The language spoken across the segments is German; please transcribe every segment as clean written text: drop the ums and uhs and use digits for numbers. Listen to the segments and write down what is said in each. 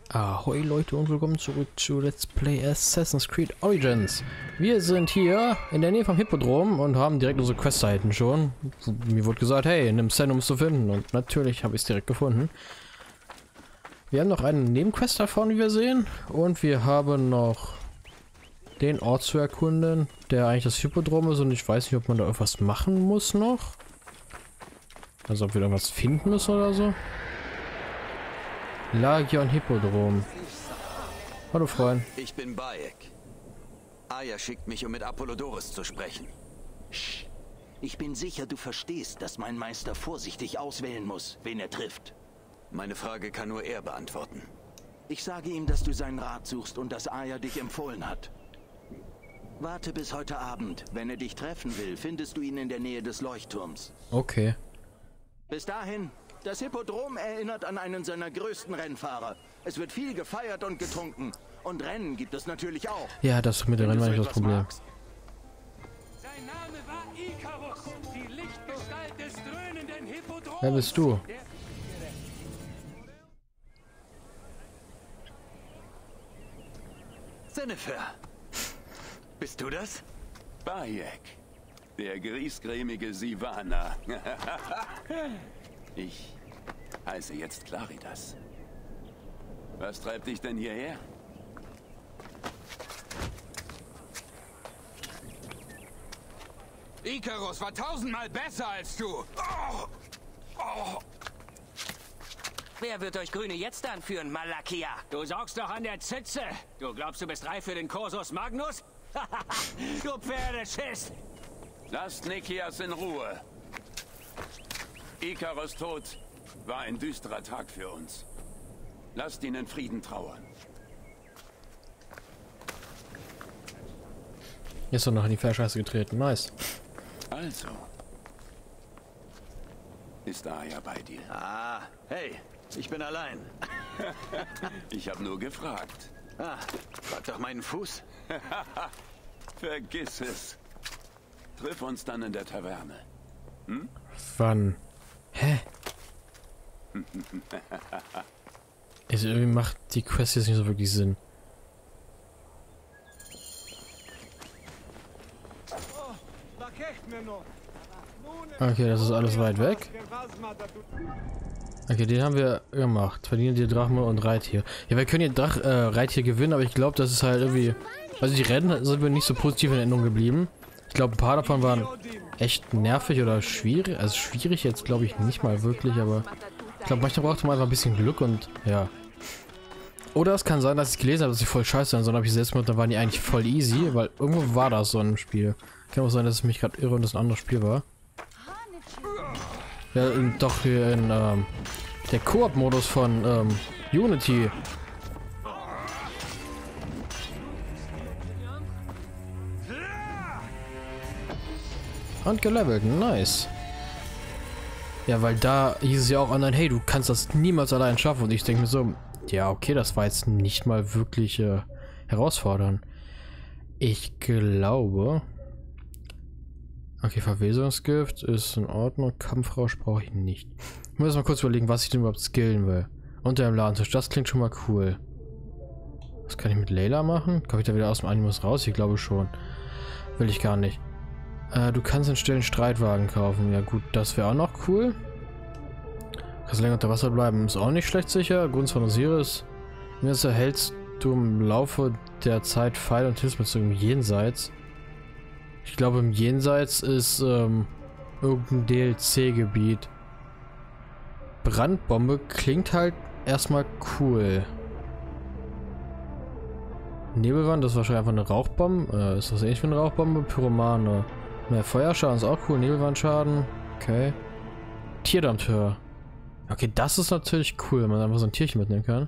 Ahoi Leute und willkommen zurück zu Let's Play Assassin's Creed Origins. Wir sind hier in der Nähe vom Hippodrom und haben direkt unsere Quest erhalten schon. Mir wurde gesagt, hey, nimm Sen, um es zu finden. Und natürlich habe ich es direkt gefunden. Wir haben noch einen Nebenquest davon, wie wir sehen. Und wir haben noch den Ort zu erkunden, der eigentlich das Hippodrom ist. Und ich weiß nicht, ob man da irgendwas machen muss noch. Also ob wir da irgendwas finden müssen oder so. Lagion Hippodrom. Hallo Freund. Ich bin Bayek. Aya schickt mich, um mit Apollodorus zu sprechen. Sch. Ich bin sicher, du verstehst, dass mein Meister vorsichtig auswählen muss, wen er trifft. Meine Frage kann nur er beantworten. Ich sage ihm, dass du seinen Rat suchst und dass Aya dich empfohlen hat. Warte bis heute Abend. Wenn er dich treffen will, findest du ihn in der Nähe des Leuchtturms. Okay. Bis dahin, das Hippodrom erinnert an einen seiner größten Rennfahrer. Es wird viel gefeiert und getrunken. Und Rennen gibt es natürlich auch. Ja, das mit dem Rennen war nicht das Problem. Sein Name war Ikarus, die Lichtgestalt des dröhnenden Hippodroms. Wer bist du? Sennefer. Bist du das? Bayek, der griesgrämige Sivana. Ich heiße jetzt Claridas. Was treibt dich denn hierher? Ikarus war tausendmal besser als du. Wer wird euch Grüne jetzt anführen, Malakia? Du saugst doch an der Zitze. Du glaubst, du bist reif für den Kursus Magnus? Du Pferdeschiss. Lasst Nikias in Ruhe. Ikarus' Tod war ein düsterer Tag für uns. Lasst ihn in Frieden trauern. Ist doch noch in die Verscheiße getreten. Nice. Also. Ist Aya bei dir? Ah, hey, ich bin allein. Ich habe nur gefragt. Ah, frag doch meinen Fuß. Vergiss es. Triff uns dann in der Taverne. Hm? Wann? Hä? Also irgendwie macht die Quest jetzt nicht so wirklich Sinn. Okay, das ist alles weit weg. Okay, den haben wir gemacht. Verdienen die Drachen und Reittier. Ja, wir können hier Reittier gewinnen, aber ich glaube, das ist halt irgendwie... Also die Rennen sind wir nicht so positiv in Erinnerung geblieben. Ich glaube, ein paar davon waren echt nervig oder schwierig. Also schwierig jetzt glaube ich nicht mal wirklich, aber ich glaube, manchmal braucht man einfach ein bisschen Glück und ja. Oder es kann sein, dass ich gelesen habe, dass sie voll scheiße sind, sondern habe ich selbst gemacht, dann waren die eigentlich voll easy, weil irgendwo war das so in einem Spiel. Kann auch sein, dass es mich gerade irre und das ein anderes Spiel war. Ja, doch hier in der Koop-Modus von Unity. Und gelevelt, nice. Ja, weil da hieß es ja auch online, hey, du kannst das niemals allein schaffen. Und ich denke mir so, ja, okay, das war jetzt nicht mal wirklich herausfordernd. Ich glaube... Okay, Verwesungsgift ist in Ordnung. Kampfrausch brauche ich nicht. Ich muss mal kurz überlegen, was ich denn überhaupt skillen will. Unter dem Ladentisch, das klingt schon mal cool. Was kann ich mit Layla machen? Komme ich da wieder aus dem Animus raus? Ich glaube schon. Will ich gar nicht. Du kannst einen stillen Streitwagen kaufen. Ja gut, das wäre auch noch cool. Kannst länger unter Wasser bleiben. Ist auch nicht schlecht sicher. Gunst von Osiris. Mir erhältst du im Laufe der Zeit Pfeil und Hilfsmittel im Jenseits. Ich glaube im Jenseits ist irgendein DLC-Gebiet. Brandbombe klingt halt erstmal cool. Nebelwand, das ist wahrscheinlich einfach eine Rauchbombe. Ist das ähnlich wie eine Rauchbombe? Pyromane. Mehr Feuerschaden ist auch cool. Nebelwandschaden. Okay. Tierdampfhör. Okay, das ist natürlich cool, wenn man einfach so ein Tierchen mitnehmen kann.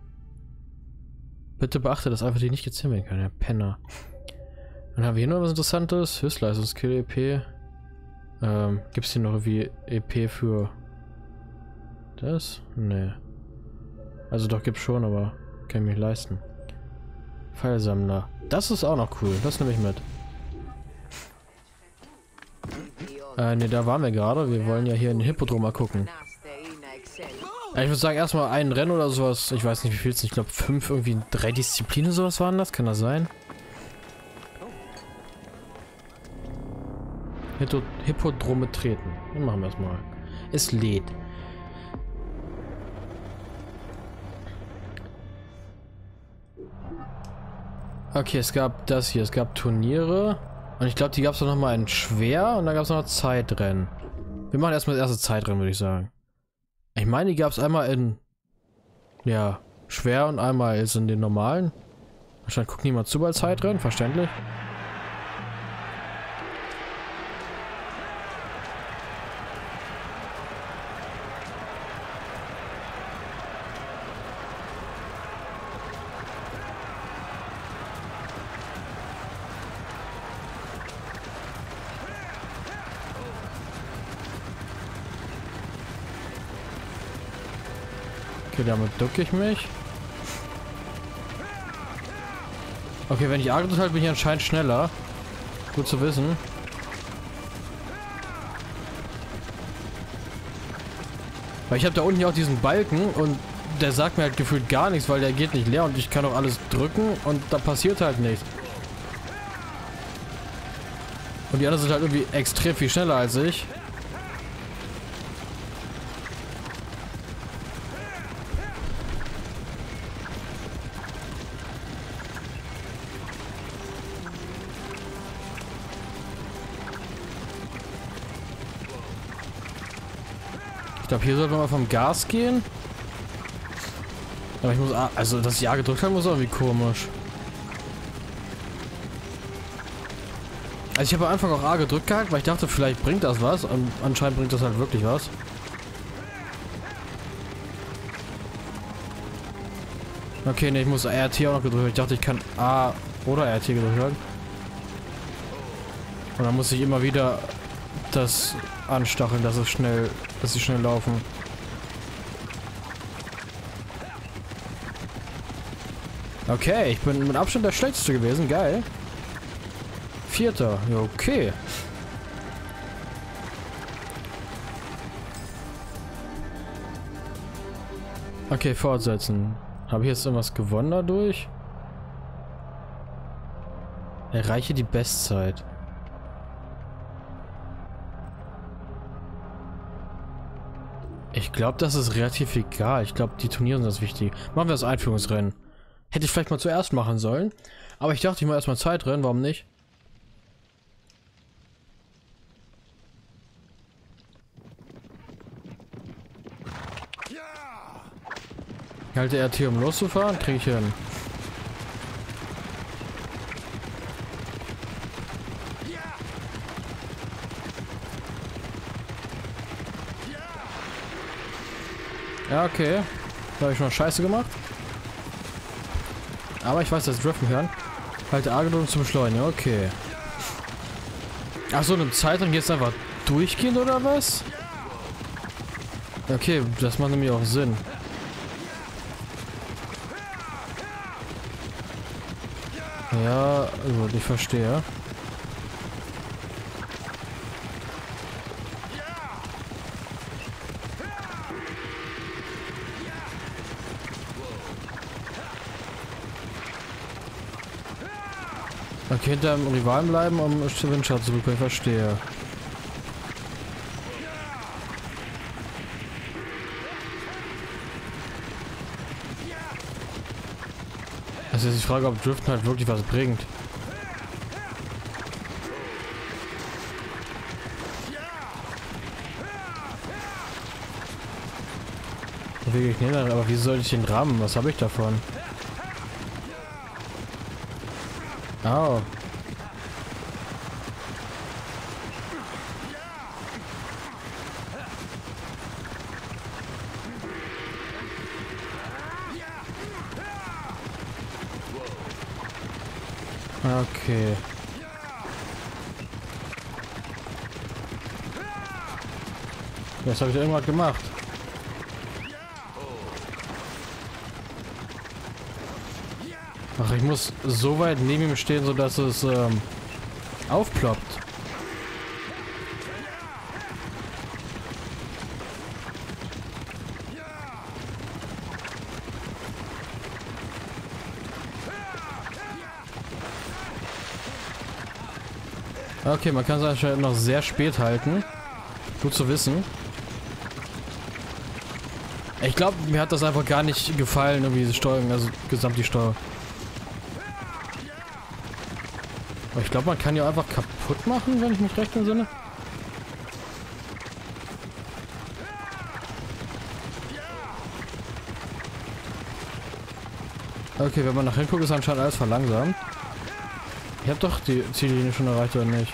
Bitte beachte, dass einfach die nicht gezähmt werden kann. Ja, Penner. Dann haben wir hier noch was Interessantes. Höchstleistungskill EP. Gibt es hier noch irgendwie EP für das? Nee. Also doch, gibt's schon, aber kann ich mich leisten. Pfeilsammler. Das ist auch noch cool. Das nehme ich mit. Ne, da waren wir gerade. Wir wollen ja hier in den Hippodrom mal gucken. Ich würde sagen, erstmal ein Rennen oder sowas. Ich weiß nicht, wie viel es. Ich glaube 5, irgendwie 3 Disziplinen sowas waren das. Kann das sein? Hippodrome treten. Dann machen wir es mal. Es lädt. Okay, es gab das hier. Es gab Turniere. Und ich glaube, die gab es noch mal in schwer. Und dann gab es noch Zeitrennen. Wir machen erstmal das erste Zeitrennen, würde ich sagen. Ich meine, die gab es einmal in... Ja, schwer und einmal ist in den normalen. Wahrscheinlich guckt niemand zu bei Zeitrennen. Verständlich. Okay, damit ducke ich mich. Okay, wenn ich A gedrückt halte, bin ich anscheinend schneller. Gut zu wissen. Weil ich habe da unten ja auch diesen Balken und der sagt mir halt gefühlt gar nichts, weil der geht nicht leer und ich kann auch alles drücken und da passiert halt nichts. Und die anderen sind halt irgendwie extrem viel schneller als ich. Ich glaube, hier sollte man mal vom Gas gehen. Aber ich muss... Also, dass ich A gedrückt habe, muss auch irgendwie komisch. Also, ich habe am Anfang auch A gedrückt gehabt, weil ich dachte, vielleicht bringt das was. Und anscheinend bringt das halt wirklich was. Okay, ne, ich muss RT auch noch gedrückt. Ich dachte, ich kann A oder RT gedrückt halten. Und dann muss ich immer wieder das anstacheln, dass sie schnell laufen. Okay, ich bin mit Abstand der Schlechteste gewesen. Geil. 4. Ja, okay. Okay, fortsetzen. Habe ich jetzt irgendwas gewonnen dadurch? Erreiche die Bestzeit. Ich glaube, das ist relativ egal. Ich glaube, die Turniere sind das Wichtige. Machen wir das Einführungsrennen. Hätte ich vielleicht mal zuerst machen sollen. Aber ich dachte, ich mache erstmal Zeitrennen. Warum nicht? Ich halte RT, um loszufahren. Kriege ich hin. Ja, okay. Da habe ich schon Scheiße gemacht. Aber ich weiß, dass ich driften kann. Halte A gedrückt zum Beschleunigen. Okay. Achso, in einem Zeitraum geht es einfach durchgehend oder was? Okay, das macht nämlich auch Sinn. Ja, gut, ich verstehe. Okay, hinter dem Rivalen bleiben, um Windschatten zu bekommen. Ich verstehe. Das ist jetzt die Frage, ob Driften halt wirklich was bringt. Wie ich nehme, aber wie soll ich den rammen? Was habe ich davon? Oh. Okay. Jetzt habe ich irgendwas gemacht. Ach, ich muss so weit neben ihm stehen, sodass es aufploppt. Okay, man kann es anscheinend noch sehr spät halten. Gut zu wissen. Ich glaube, mir hat das einfach gar nicht gefallen, irgendwie diese Steuerung, also gesamt die Steuerung. Aber ich glaube, man kann ja einfach kaputt machen, wenn ich mich recht entsinne. Okay, wenn man nach hinten guckt, ist anscheinend alles verlangsamt. Ich habe doch die Ziellinie schon erreicht, oder nicht?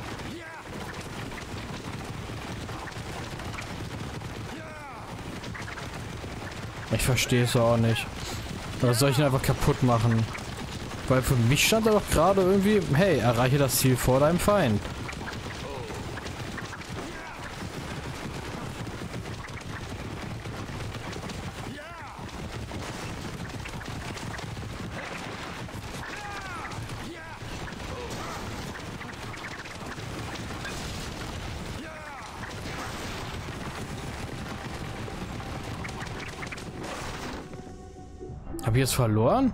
Ich verstehe es auch nicht. Oder soll ich ihn einfach kaputt machen? Weil für mich stand da doch gerade irgendwie, hey, erreiche das Ziel vor deinem Feind. Hab ich jetzt verloren?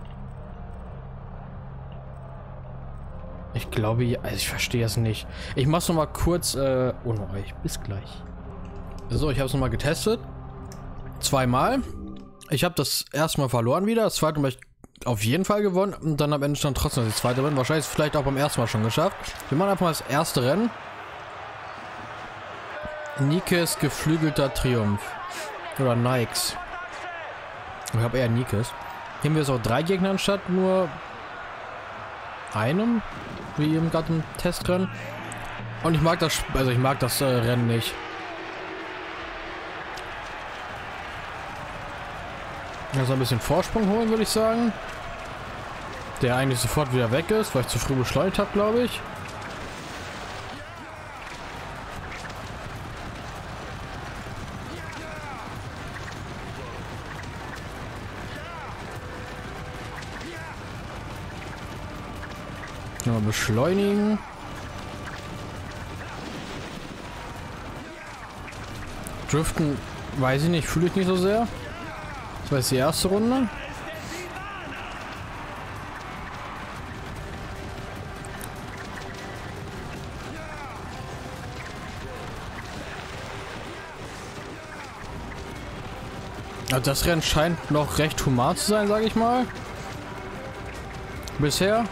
Ich glaube, ja, also ich verstehe es nicht. Ich mach's noch mal kurz ohne euch. Bis gleich. So, ich habe es noch mal getestet. Zweimal. Ich habe das erste Mal verloren wieder. Das zweite Mal habe ich auf jeden Fall gewonnen. Und dann am Ende stand trotzdem, dass ich zweite bin. Wahrscheinlich vielleicht auch beim ersten Mal schon geschafft. Wir machen einfach mal das erste Rennen. Nikes geflügelter Triumph. Oder Nikes. Ich habe eher Nikes. Hier haben wir jetzt auch 3 Gegner anstatt nur einem, wie eben gerade im Testrennen. Und ich mag das, also ich mag das Rennen nicht. Also ein bisschen Vorsprung holen, würde ich sagen. Der eigentlich sofort wieder weg ist, weil ich zu früh beschleunigt habe, glaube ich. Nochmal beschleunigen. Driften, weiß ich nicht, fühle ich nicht so sehr. Das war jetzt die erste Runde. Also das Rennen scheint noch recht human zu sein, sage ich mal. Bisher.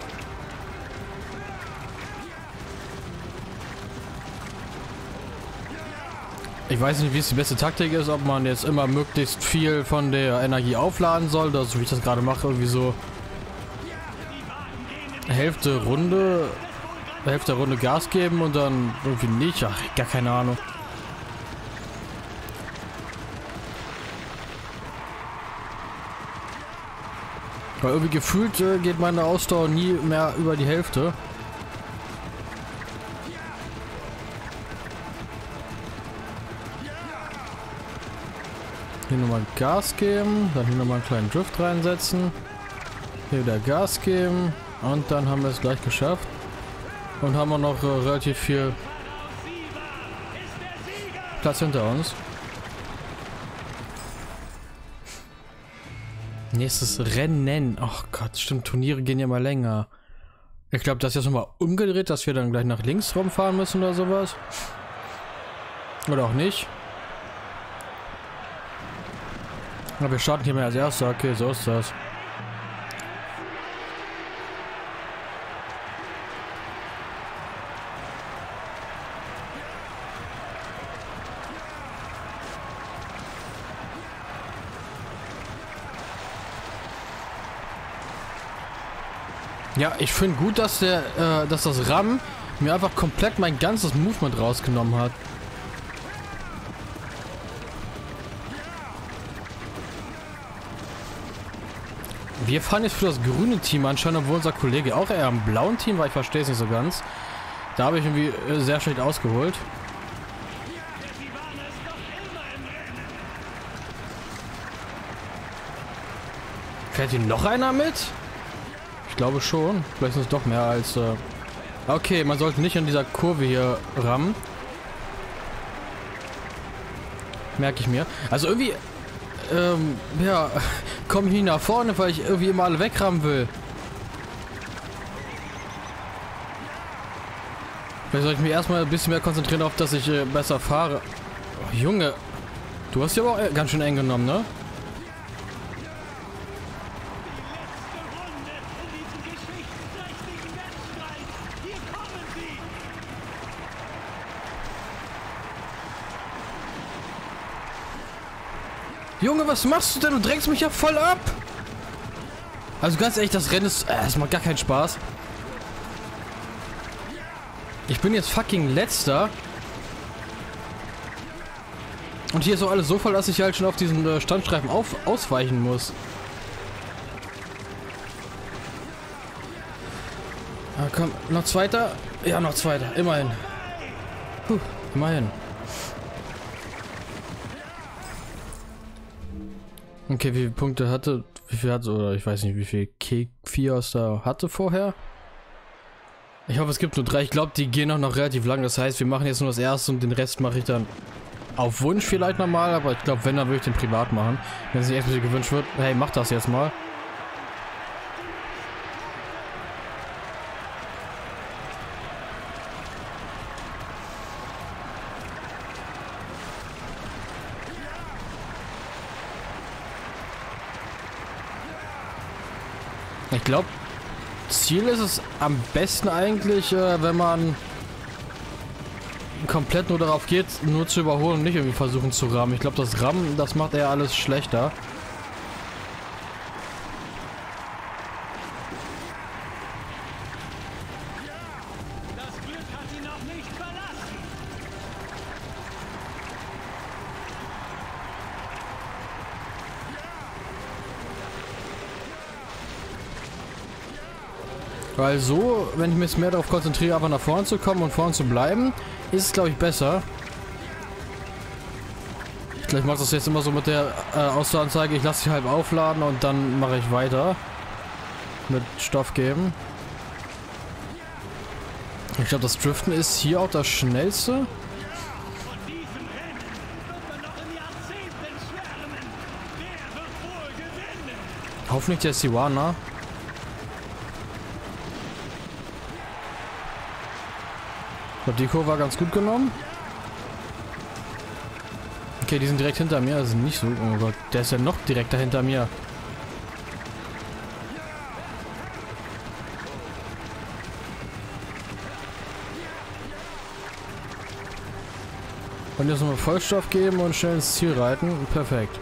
Ich weiß nicht, wie es die beste Taktik ist, ob man jetzt immer möglichst viel von der Energie aufladen soll, oder so wie ich das gerade mache, irgendwie so Hälfte der Runde Gas geben und dann irgendwie nicht. Ach, gar keine Ahnung. Weil irgendwie gefühlt geht meine Ausdauer nie mehr über die Hälfte. Hier nochmal Gas geben, dann hier nochmal einen kleinen Drift reinsetzen. Hier wieder Gas geben und dann haben wir es gleich geschafft. Und haben wir noch relativ viel Platz hinter uns. Nächstes Rennen. Ach Gott, stimmt, Turniere gehen ja mal länger. Ich glaube, das ist jetzt nochmal umgedreht, dass wir dann gleich nach links rumfahren müssen oder sowas. Oder auch nicht. Aber wir starten hier mal als Erster. Okay, so ist das. Ja, ich finde gut, dass dass das RAM mir einfach komplett mein ganzes Movement rausgenommen hat. Wir fahren jetzt für das grüne Team anscheinend, obwohl unser Kollege auch eher im blauen Team war. Ich verstehe es nicht so ganz. Da habe ich irgendwie sehr schlecht ausgeholt. Fährt hier noch einer mit? Ich glaube schon. Vielleicht sind es doch mehr als... Okay, man sollte nicht an dieser Kurve hier rammen. Merke ich mir. Also irgendwie... ja, komm hier nach vorne, weil ich irgendwie immer alle wegrammen will. Vielleicht soll ich mich erstmal ein bisschen mehr konzentrieren auf, dass ich besser fahre. Oh, Junge, du hast ja aber auch ganz schön eng genommen, ne? Junge, was machst du denn? Du drängst mich ja voll ab. Also ganz ehrlich, das Rennen ist... das macht gar keinen Spaß. Ich bin jetzt fucking Letzter. Und hier ist auch alles so voll, dass ich halt schon auf diesen Standstreifen ausweichen muss. Ah, komm, noch zweiter? Ja, noch zweiter. Immerhin. Puh, immerhin. Okay, wie viele Punkte hatte... Wie viel hatte... Oder ich weiß nicht, wie viel K4 da hatte vorher. Ich hoffe, es gibt nur 3. Ich glaube, die gehen auch noch relativ lang. Das heißt, wir machen jetzt nur das erste und den Rest mache ich dann auf Wunsch vielleicht nochmal. Aber ich glaube, wenn, dann würde ich den privat machen. Wenn es nicht explizit gewünscht wird. Hey, mach das jetzt mal. Ich glaube, Ziel ist es am besten eigentlich, wenn man komplett nur darauf geht, nur zu überholen und nicht irgendwie versuchen zu rammen. Ich glaube, das Rammen, das macht eher alles schlechter. Das Glück hat ihn noch nicht verlassen. Weil so, wenn ich mich jetzt mehr darauf konzentriere, einfach nach vorne zu kommen und vorne zu bleiben, ist es, glaube ich, besser. Vielleicht macht das jetzt immer so mit der Ausdaueranzeige, ich lasse sie halb aufladen und dann mache ich weiter. Mit Stoff geben. Ich glaube, das Driften ist hier auch das Schnellste. Von diesem Rennen wird man noch in Jahrzehnten schwärmen. Wer wird wohl gewinnen? Hoffentlich der Siwana. Ich glaube, die Kurve war ganz gut genommen. Okay, die sind direkt hinter mir. Das ist nicht so... Oh Gott, der ist ja noch direkt dahinter mir. Und jetzt nochmal Vollstoff geben und schnell ins Ziel reiten. Perfekt.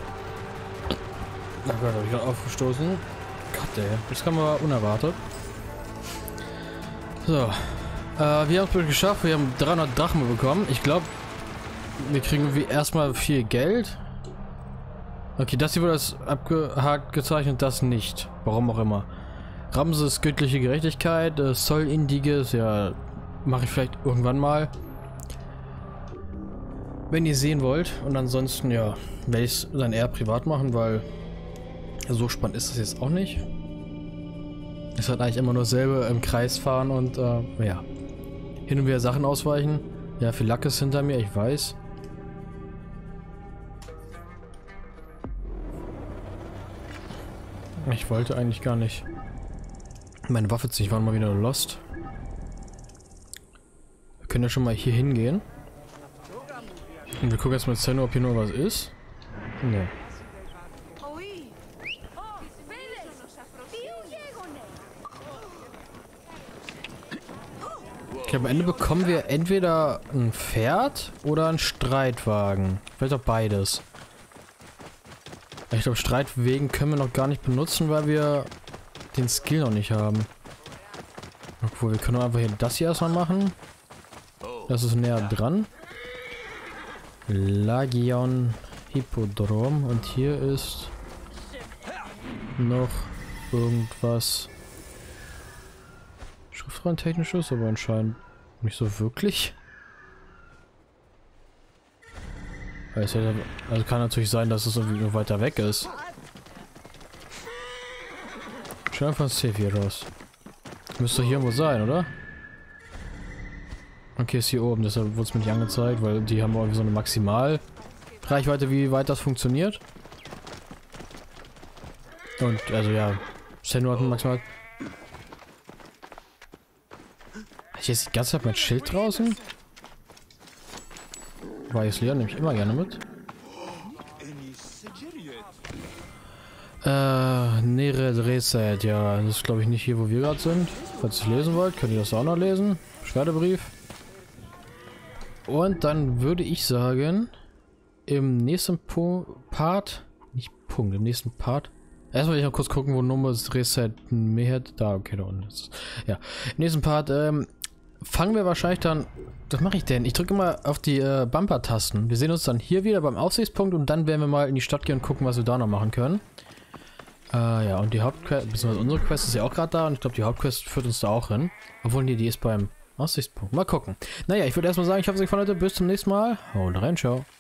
Oh Gott, habe ich gerade aufgestoßen. Gott, ey. Das kam aber unerwartet. So. Wir haben es geschafft. Wir haben 300 Drachmen bekommen. Ich glaube, wir kriegen irgendwie erstmal viel Geld. Okay, das hier wurde als abgehakt gezeichnet, das nicht. Warum auch immer. Ramses göttliche Gerechtigkeit, Sol Indiges, ja, mache ich vielleicht irgendwann mal. Wenn ihr sehen wollt. Und ansonsten, ja, werde ich es dann eher privat machen, weil so spannend ist das jetzt auch nicht. Es hat eigentlich immer nur selber im Kreis fahren und, ja. Hin und wieder Sachen ausweichen. Ja, viel Lack ist hinter mir, ich weiß. Ich wollte eigentlich gar nicht. Meine Waffe ziehen, ich war mal wieder lost. Wir können ja schon mal hier hingehen. Und wir gucken jetzt mit Senno, ob hier nur was ist. Nee. Okay, am Ende bekommen wir entweder ein Pferd oder einen Streitwagen. Vielleicht auch beides. Ich glaube, Streitwegen können wir noch gar nicht benutzen, weil wir den Skill noch nicht haben. Obwohl, wir können einfach hier das hier erstmal machen. Das ist näher dran. Lagion Hippodrom. Und hier ist noch irgendwas Schriftrahmentechnisches, aber anscheinend nicht so wirklich. Also kann natürlich sein, dass es irgendwie nur weiter weg ist. Schau einfach safe hier raus. Müsste hier irgendwo sein, oder? Okay, ist hier oben, deshalb wurde es mir nicht angezeigt, weil die haben irgendwie so eine Maximalreichweite, wie weit das funktioniert. Und, also ja, Senno hat ein maximal... ich jetzt die ganze Zeit mein Schild draußen? Weiß Leon nehme ich immer gerne mit. Nere Reset, ja, das ist glaube ich nicht hier, wo wir gerade sind. Falls ihr es lesen wollt, könnt ihr das auch noch lesen. Beschwerdebrief. Und dann würde ich sagen, im nächsten Part, im nächsten Part. Erstmal will ich noch kurz gucken, wo Nummer ist Reset mehr. Da, okay, da unten ist. Ja, im nächsten Part, fangen wir wahrscheinlich dann. Was mache ich denn? Ich drücke immer auf die Bumper-Tasten. Wir sehen uns dann hier wieder beim Aussichtspunkt und dann werden wir mal in die Stadt gehen und gucken, was wir da noch machen können. Ja, und die Hauptquest, beziehungsweise unsere Quest ist ja auch gerade da und ich glaube, die Hauptquest führt uns da auch hin. Obwohl, nee, die ist beim Aussichtspunkt. Mal gucken. Naja, ich würde erstmal sagen, ich hoffe, es euch gefallen hat. Bis zum nächsten Mal. Haut rein, ciao.